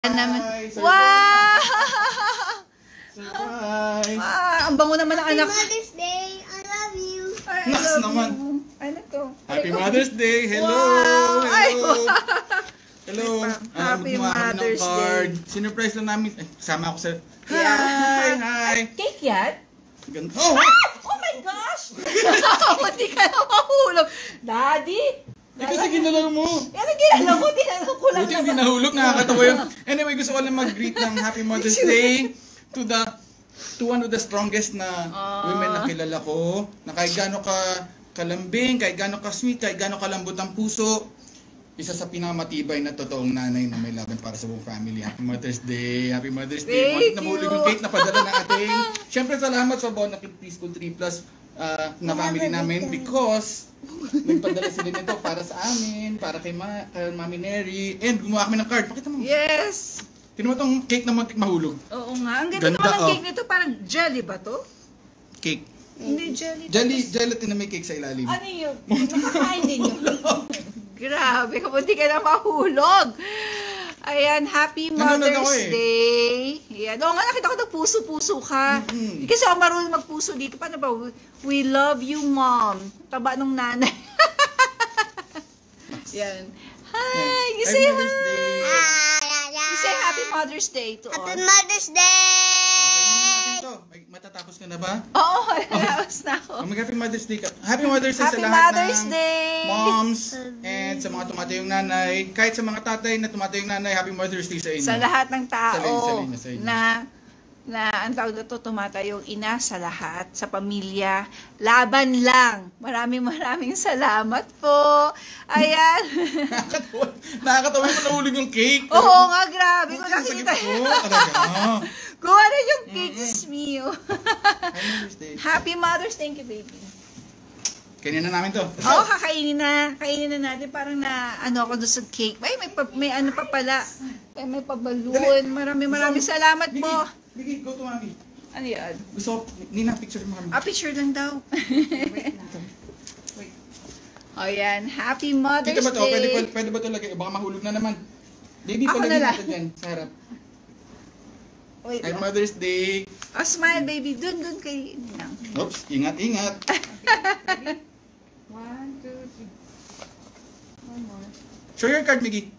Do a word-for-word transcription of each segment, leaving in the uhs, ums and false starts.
Surprise! Wow! Surprise! Ah, ang bango naman ng anak. Happy Mother's Day! I love you! Ay, I Nas love naman. you. Ano to? Happy Mother's Day! Hello! Wow! Ay, Hello! Hello! Ah, Happy gumawa kami ng Mother's card. Day. Sinurprise lang namin. Eh, kasama ako sa... Hi! Yeah. Hi! Cake yan? Ganda. Oh! Oh my gosh! Hindi ka na mahulog. Daddy! Eh, kasi ginalaw mo. Yan ang ginalaw ko. Tinanong ko lang Buti hindi nahulog. Nakakatawa yun. Anyway, gusto ko lang mag-greet ng Happy Mother's Day to the to one of the strongest na Ah. women na kilala ko. Na kahit gaano ka kalambing, kahit gaano ka sweet, kahit gaano kalambot ang puso. Isa sa pinakamatibay na totoong nanay na may laban para sa buong family. Happy Mother's Day! Happy Mother's Day! Thank Muntik na mahulog you. yung cake na padala ng ating. Siyempre, salamat sa Bonafide Preschool three plus uh, na family namin because nagpadala sila nito para sa amin, para kay, Ma kay Mami Neri, and gumawa kami ng card. Pakita mo. Yes! Tinan mo itong cake na muntik mahulog. Oo nga. Ang ganda, Ganda, naman ng oh. cake nito. Parang jelly ba to? Cake. Hindi jelly. Jelly, gelatin na may cake sa ilalim. Ano yun? Nakakain din yun. Grabe, kapunti ka na mahulog. Ayan, Happy Nanonood ako Mother's eh. Day. Ayan. Oo nga, nakita ko nagpuso-puso ka. Mm-hmm. Kasi ako marunong magpuso dito. Paano ba? We love you, Mom. Taba nung nanay. Yan. Hi! You say Happy Mother's Day. hi! You say Happy Mother's Day to Happy all. Mother's Day! Okay na natin to. Ay, matatapos ka na ba? Oo, naos na ako. Oh, mag-Happy Mother's Day ka. Happy Mother's Day Happy sa lahat Mother's ng Day! moms and sa mga tumatayong nanay. Kahit sa mga tatay na tumatayong nanay, Happy Mother's Day sa inyo. Sa lahat ng tao Sa linya, sa linya, sa inyo. na na ang tawag na to, tumatayong ina sa lahat, sa pamilya, laban lang. Maraming maraming salamat po. Ayan. Nakakatawa. Nakakatawa yung nahulog yung cake. Oo nga, grabe ko Sakit nakita. ko. Talaga. Kung ano yung cake is mio. Happy Mother's Day. Happy Mother's, thank you baby. Kainin na namin to. Oo, kakainin na. Kainin na natin. Parang na, ano ako doon sa cake. Ay, may, pa, may ano pa pala. Ay, may pabalon. Maraming maraming salamat po. Bigay, go to Mami. Ano yan? Gusto ko, Nina, picture mo kami. Ah, picture lang daw. Wait. O yan, Happy Mother's Dito ba to? Pwede, Day. pwede, pwede ba to lagay? Baka mahulog na naman. Baby, Ako palagay na lang. natin dyan sa harap. Wait Happy lang. Mother's Day. Oh, smile baby. Dun, dun kay Ninang. Oops, ingat, ingat. One, two, three. One more. Show your card, Miggy.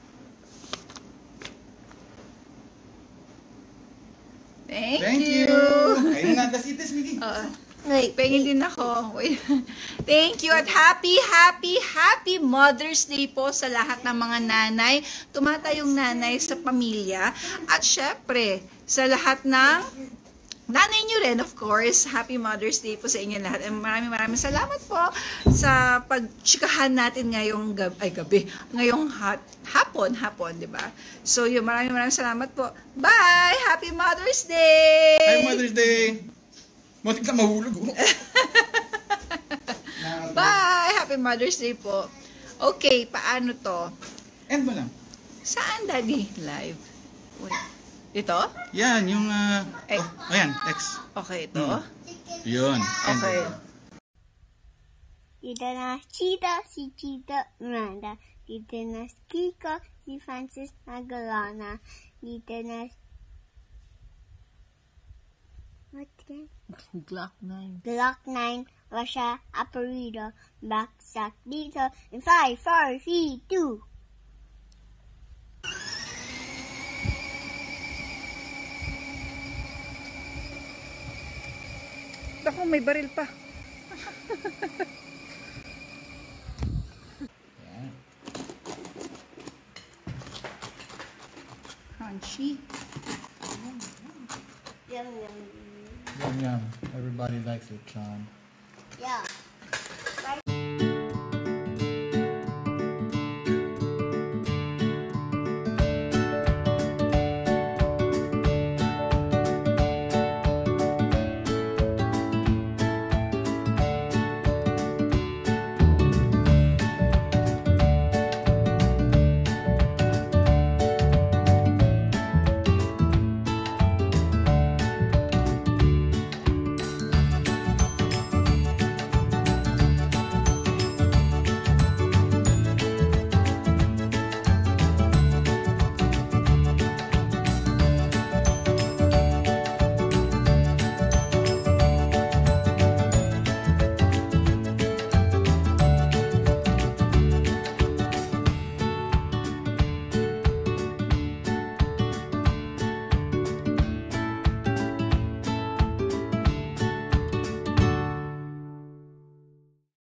Thank, Thank you. you. Ayun na, that's it, this, Miggy. Oo. Wait, pengin din ako. Wait. Thank you at happy, happy, happy Mother's Day po sa lahat ng mga nanay, tumatayong nanay sa pamilya, at syempre, sa lahat ng nanay nyo rin, of course. Happy Mother's Day po sa inyo lahat. And maraming maraming salamat po sa pagchikahan natin ngayong gabi, ay gabi, ngayong hot, hapon, hapon, di ba? So, yun, maraming maraming salamat po. Bye! Happy Mother's Day! Happy Mother's Day. Muntik na mahulog. Oh. Bye! Happy Mother's Day po. Okay, paano to? End mo lang. Saan, Daddy? Live. Wait. Ito? Yan, yung, uh, Eh. oh, ayan, X. Okay, ito. Hmm. Yun. End Okay. mo. Dito na Cheetah, si Cheetah Miranda. Dito na Kiko, si Francis Magalona. Dito na... What again? Glock nine. Glock nine, Russia, Aparido, Backsack dito, in five, four, three, two. Ako, may baril pa. Crunchy. Yum, yum. Yum, yum. Everybody likes it, Sean. Yeah.